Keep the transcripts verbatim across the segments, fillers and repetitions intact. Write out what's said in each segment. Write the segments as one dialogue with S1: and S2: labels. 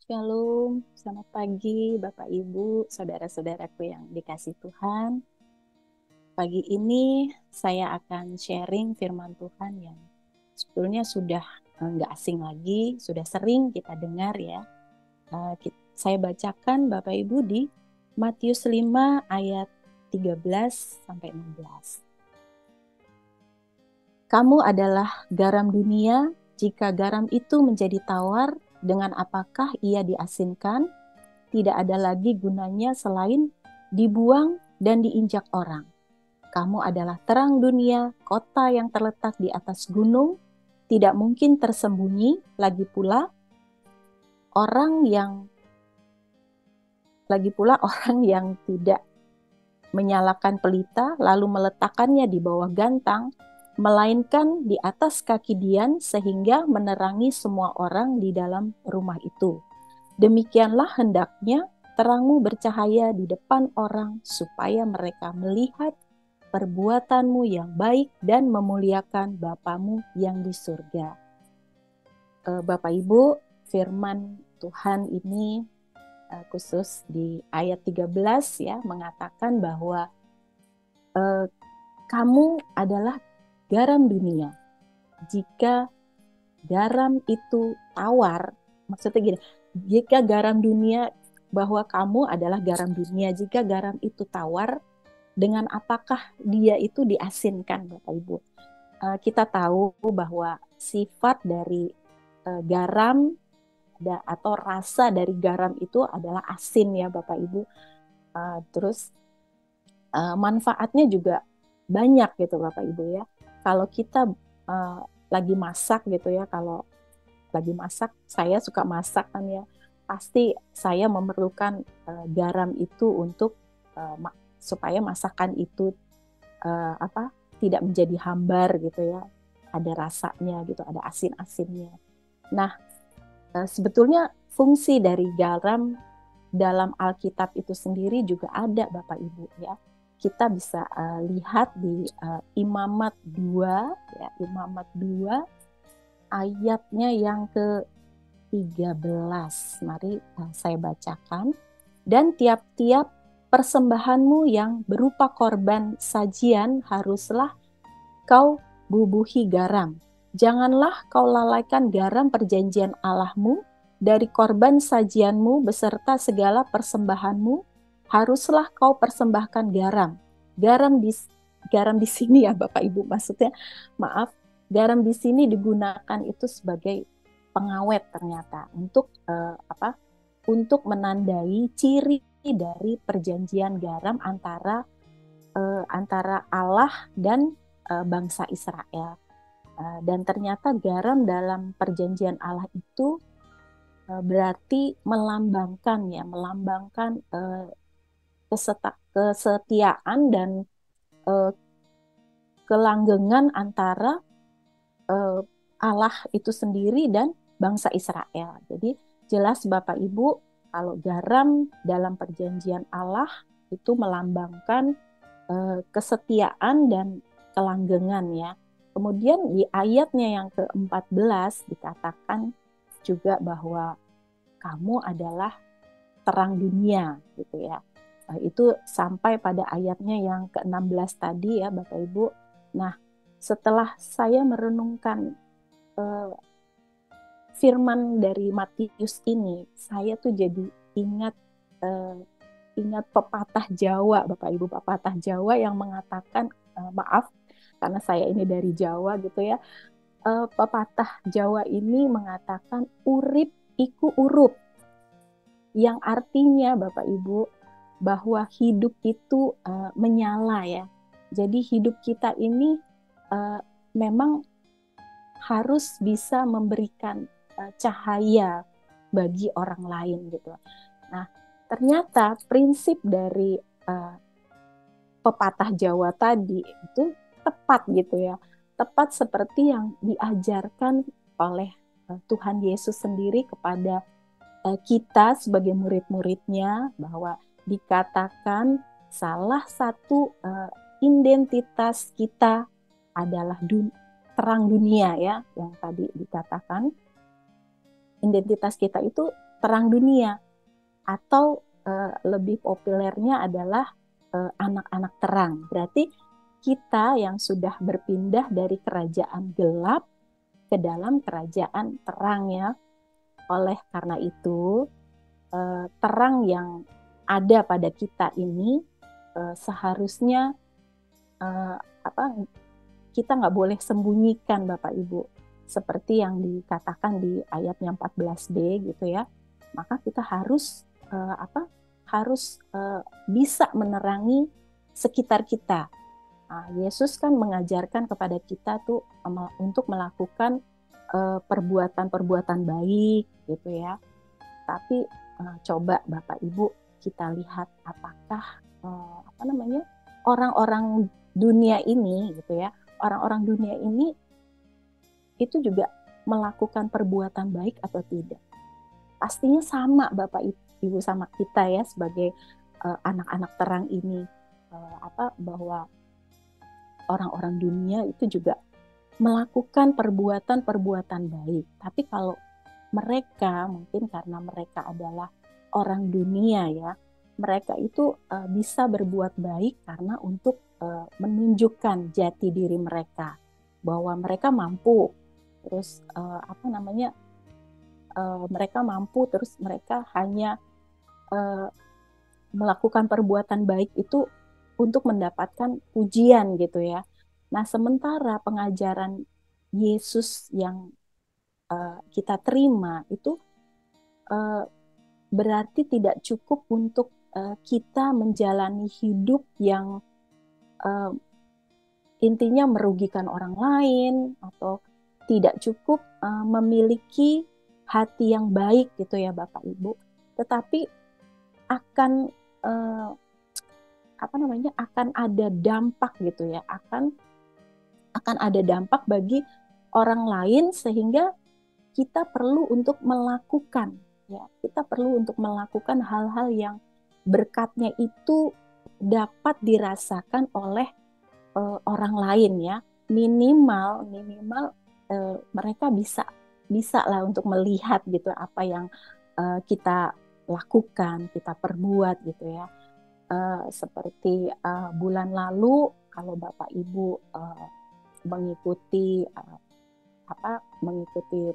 S1: Shalom, selamat pagi Bapak Ibu, saudara-saudaraku yang dikasih Tuhan. Pagi ini saya akan sharing firman Tuhan yang sebetulnya sudah eh, nggak asing lagi, sudah sering kita dengar ya. Eh, ki- Saya bacakan Bapak Ibu di Matius lima ayat tiga belas sampai enam belas. Kamu adalah garam dunia, jika garam itu menjadi tawar, dengan apakah ia diasinkan? Tidak ada lagi gunanya selain dibuang dan diinjak orang. Kamu adalah terang dunia, kota yang terletak di atas gunung, tidak mungkin tersembunyi. Lagi pula orang yang lagi pula orang yang tidak menyalakan pelita lalu meletakkannya di bawah gantang, melainkan di atas kaki dian sehingga menerangi semua orang di dalam rumah itu. Demikianlah hendaknya terangmu bercahaya di depan orang supaya mereka melihat perbuatanmu yang baik dan memuliakan Bapamu yang di surga. Bapak Ibu, firman Tuhan ini khusus di ayat tiga belas ya mengatakan bahwa eh, kamu adalah garam dunia. Jika garam itu tawar, maksudnya gini, jika garam dunia, bahwa kamu adalah garam dunia, jika garam itu tawar, dengan apakah dia itu diasinkan, Bapak Ibu? Uh, kita tahu bahwa sifat dari uh, garam da, atau rasa dari garam itu adalah asin ya, Bapak Ibu. Uh, terus uh, manfaatnya juga banyak gitu, Bapak Ibu ya. Kalau kita uh, lagi masak gitu ya, kalau lagi masak, saya suka masak kan ya, pasti saya memerlukan uh, garam itu untuk uh, ma supaya masakan itu uh, apa tidak menjadi hambar gitu ya, ada rasanya gitu, ada asin-asinnya. Nah, uh, sebetulnya fungsi dari garam dalam Alkitab itu sendiri juga ada Bapak Ibu ya. Kita bisa uh, lihat di uh, Imamat dua ya, Imamat dua ayatnya yang ke tiga belas. Mari uh, saya bacakan. Dan tiap-tiap persembahanmu yang berupa korban sajian haruslah kau bubuhi garam. Janganlah kau lalaikan garam perjanjian Allahmu dari korban sajianmu beserta segala persembahanmu. Haruslah kau persembahkan garam. Garam di garam di sini ya Bapak Ibu, maksudnya maaf, garam di sini digunakan itu sebagai pengawet ternyata untuk uh, apa? Untuk menandai ciri dari perjanjian garam antara uh, antara Allah dan uh, bangsa Israel. Uh, dan ternyata garam dalam perjanjian Allah itu uh, berarti melambangkan ya, melambangkan uh, keseta, kesetiaan dan uh, kelanggengan antara uh, Allah itu sendiri dan bangsa Israel. Jadi jelas Bapak Ibu, kalau garam dalam perjanjian Allah itu melambangkan uh, kesetiaan dan kelanggengan ya. Kemudian di ayatnya yang keempat belas dikatakan juga bahwa kamu adalah terang dunia gitu ya. Nah, itu sampai pada ayatnya yang ke enam belas tadi ya Bapak Ibu. Nah, setelah saya merenungkan uh, firman dari Matius ini, saya tuh jadi ingat uh, ingat pepatah Jawa, Bapak Ibu, pepatah Jawa yang mengatakan uh, maaf karena saya ini dari Jawa gitu ya. Uh, pepatah Jawa ini mengatakan urip iku urup, yang artinya Bapak Ibu bahwa hidup itu uh, menyala ya. Jadi hidup kita ini uh, memang harus bisa memberikan uh, cahaya bagi orang lain gitu. Nah, ternyata prinsip dari uh, pepatah Jawa tadi itu tepat gitu ya. Tepat seperti yang diajarkan oleh uh, Tuhan Yesus sendiri kepada uh, kita sebagai murid-muridnya, bahwa dikatakan salah satu uh, identitas kita adalah dun terang dunia ya, yang tadi dikatakan identitas kita itu terang dunia, atau uh, lebih populernya adalah uh, anak-anak terang. Berarti kita yang sudah berpindah dari kerajaan gelap ke dalam kerajaan terang ya. Oleh karena itu, uh, terang yang ada pada kita ini uh, seharusnya uh, apa kita nggak boleh sembunyikan, Bapak Ibu, seperti yang dikatakan di ayatnya empat belas b gitu ya. Maka kita harus uh, apa harus uh, bisa menerangi sekitar kita. Nah, Yesus kan mengajarkan kepada kita tuh um, untuk melakukan uh, perbuatan-perbuatan baik gitu ya. Tapi uh, coba Bapak Ibu kita lihat apakah uh, apa namanya orang-orang dunia ini gitu ya, orang-orang dunia ini itu juga melakukan perbuatan baik atau tidak? Pastinya sama Bapak Ibu sama kita ya sebagai uh, anak-anak terang ini, uh, apa bahwa orang-orang dunia itu juga melakukan perbuatan-perbuatan baik. Tapi kalau mereka mungkin karena mereka adalah orang dunia ya, mereka itu uh, bisa berbuat baik karena untuk uh, menunjukkan jati diri mereka bahwa mereka mampu, terus uh, apa namanya uh, mereka mampu, terus mereka hanya uh, melakukan perbuatan baik itu untuk mendapatkan pujian gitu ya. Nah sementara pengajaran Yesus yang uh, kita terima itu uh, berarti tidak cukup untuk uh, kita menjalani hidup yang uh, intinya merugikan orang lain atau tidak cukup uh, memiliki hati yang baik gitu ya Bapak Ibu, tetapi akan uh, apa namanya akan ada dampak gitu ya, akan akan ada dampak bagi orang lain sehingga kita perlu untuk melakukan ya, kita perlu untuk melakukan hal-hal yang berkatnya itu dapat dirasakan oleh uh, orang lain ya, minimal minimal uh, mereka bisa bisa lah untuk melihat gitu apa yang uh, kita lakukan, kita perbuat gitu ya. Uh, seperti uh, bulan lalu kalau Bapak Ibu uh, mengikuti uh, apa mengikuti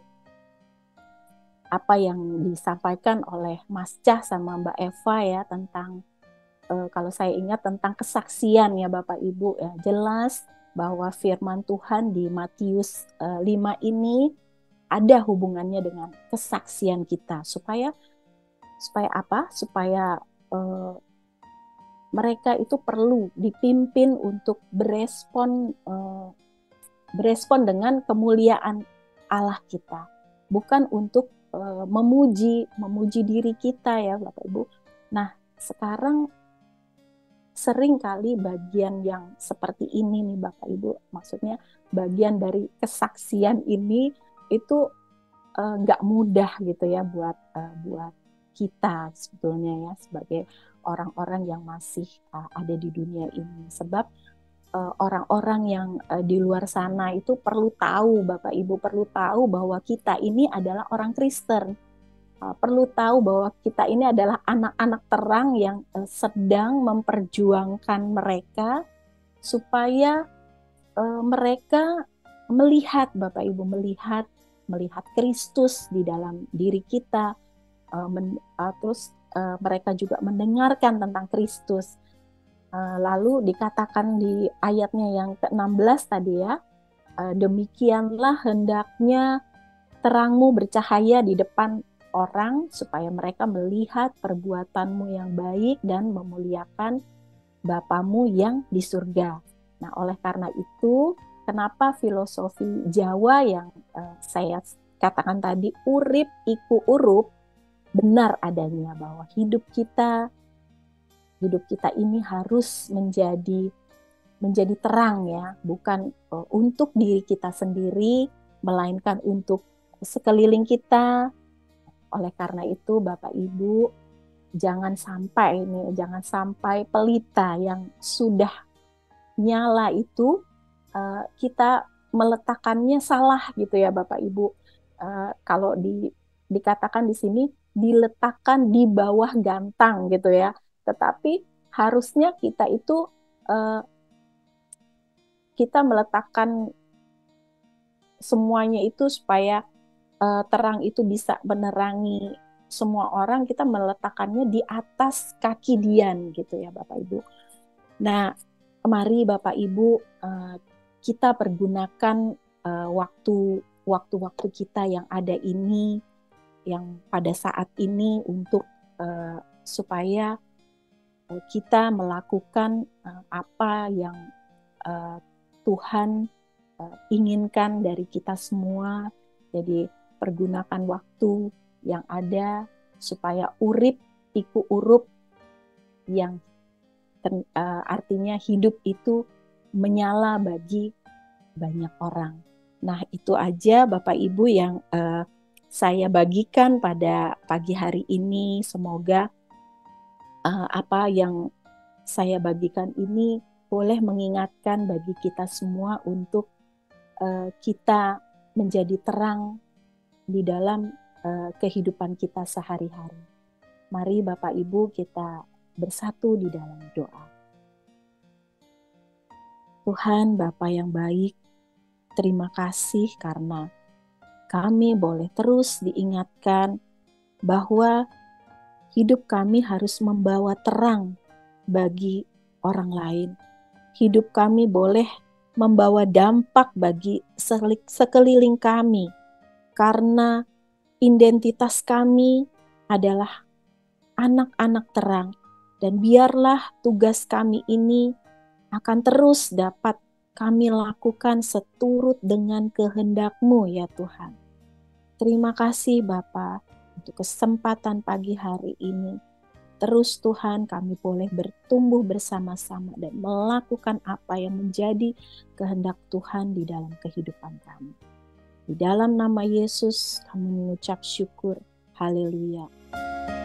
S1: apa yang disampaikan oleh Mas Cah sama Mbak Eva ya tentang uh, kalau saya ingat tentang kesaksian ya Bapak Ibu ya, jelas bahwa firman Tuhan di Matius uh, lima ini ada hubungannya dengan kesaksian kita supaya supaya apa? Supaya uh, mereka itu perlu dipimpin untuk berespon uh, berespon dengan kemuliaan Allah kita, bukan untuk uh, memuji memuji diri kita ya Bapak Ibu. Nah sekarang sering kali bagian yang seperti ini nih Bapak Ibu, maksudnya bagian dari kesaksian ini itu nggak uh, mudah gitu ya buat uh, buat kita sebetulnya ya sebagai orang-orang yang masih uh, ada di dunia ini, sebab uh, orang-orang yang uh, di luar sana itu perlu tahu Bapak Ibu, perlu tahu bahwa kita ini adalah orang Kristen, uh, perlu tahu bahwa kita ini adalah anak-anak terang yang uh, sedang memperjuangkan mereka supaya uh, mereka melihat Bapak Ibu melihat melihat Kristus di dalam diri kita, uh, men, uh, terus uh, mereka juga mendengarkan tentang Kristus. Uh, lalu dikatakan di ayatnya yang ke enam belas tadi ya, uh, demikianlah hendaknya terangmu bercahaya di depan orang supaya mereka melihat perbuatanmu yang baik dan memuliakan Bapamu yang di surga. Nah oleh karena itu kenapa filosofi Jawa yang uh, saya katakan tadi urip iku urup benar adanya, bahwa hidup kita hidup kita ini harus menjadi menjadi terang ya, bukan uh, untuk diri kita sendiri melainkan untuk sekeliling kita. Oleh karena itu Bapak Ibu jangan sampai ini jangan sampai pelita yang sudah nyala itu Uh, kita meletakkannya salah gitu ya Bapak Ibu. Uh, kalau di, dikatakan di sini diletakkan di bawah gantang gitu ya. Tetapi harusnya kita itu uh, kita meletakkan semuanya itu supaya uh, terang itu bisa menerangi semua orang, kita meletakkannya di atas kaki Dian gitu ya Bapak Ibu. Nah, mari Bapak Ibu uh, kita pergunakan uh, waktu waktu-waktu kita yang ada ini, yang pada saat ini untuk uh, supaya uh, kita melakukan uh, apa yang uh, Tuhan uh, inginkan dari kita semua. Jadi pergunakan waktu yang ada supaya urip iku urup, yang ten, uh, artinya hidup itu menyala bagi banyak orang. Nah, itu aja Bapak Ibu yang uh, saya bagikan pada pagi hari ini. Semoga uh, apa yang saya bagikan ini boleh mengingatkan bagi kita semua untuk uh, kita menjadi terang di dalam uh, kehidupan kita sehari-hari. Mari Bapak Ibu kita bersatu di dalam doa. Tuhan Bapa yang baik, terima kasih karena kami boleh terus diingatkan bahwa hidup kami harus membawa terang bagi orang lain. Hidup kami boleh membawa dampak bagi sekeliling kami karena identitas kami adalah anak-anak terang, dan biarlah tugas kami ini akan terus dapat kami lakukan seturut dengan kehendak-Mu ya Tuhan. Terima kasih Bapa untuk kesempatan pagi hari ini. Terus Tuhan kami boleh bertumbuh bersama-sama dan melakukan apa yang menjadi kehendak Tuhan di dalam kehidupan kami. Di dalam nama Yesus kami mengucap syukur. Haleluya.